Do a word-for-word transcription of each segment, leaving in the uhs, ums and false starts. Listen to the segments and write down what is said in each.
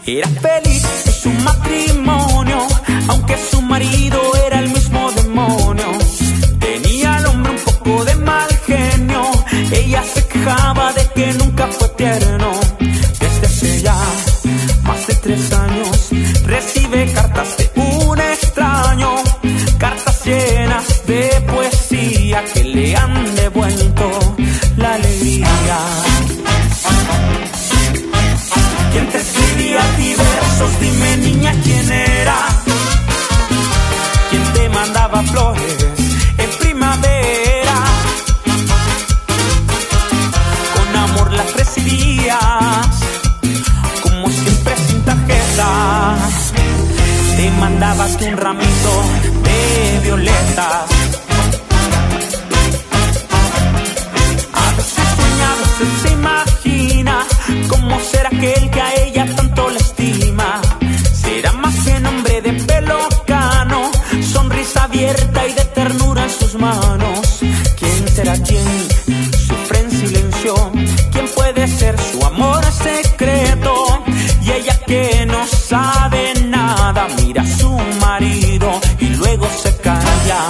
Era feliz en su matrimonio, aunque su marido era el mismo demonio. Tenía al hombre un poco de mal genio, ella se quejaba de que nunca fue tierno. Desde hace ya más de tres años recibe cartas de un extraño, cartas llenas de poesía que le han devuelto la alegría. ¿Quién te escribía a ti versos? Dime, niña, ¿quién era? ¿Quién te mandaba flores en primavera? Con amor las recibías, como siempre sin tarjetas. Te mandabas un ramito de violetas. A veces sueña, a veces se imagina cómo será aquel que a ella tanto le estima. Será más que hombre de pelo cano, sonrisa abierta y de ternura en sus manos. ¿Quién será quien sufre en silencio? ¿Quién puede ser su amor secreto? Y ella que no sabe nada mira a su marido y luego se calla.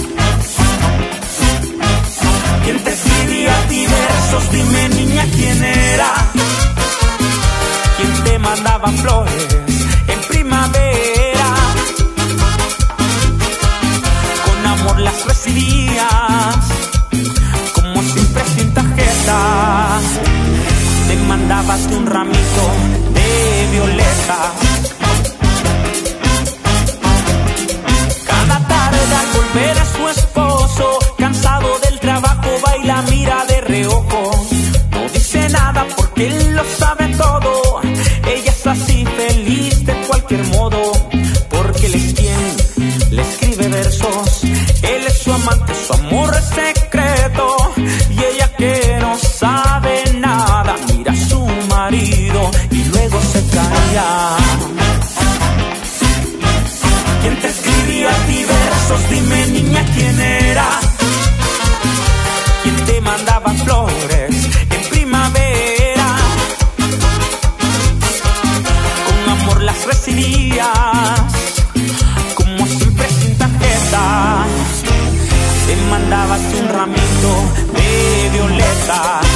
¿Quién te escribía a ti versos? Dime, niña, ¿quién era? ¿Quién te mandaba flores en primavera? Con amor las recibías, como siempre sin tarjeta. Te mandabas un ramito de violetas. Cada tarde al volver a su esposo, cansado del trabajo, va y la mira de reojo. No dice nada porque él lo sabe todo. Ella es así feliz de cualquier modo, porque él es quien le escribe versos. Él es su amante, su amor es secreto. Y ella que no sabe nada mira a su marido y luego se calla. ¿Quién te escribía a ti versos? Dime, niña, ¿quién era? ¿Quién te mandaba flores en primavera? Con amor las recibías, como siempre sin tarjeta. Te mandabas un ramito de violetas.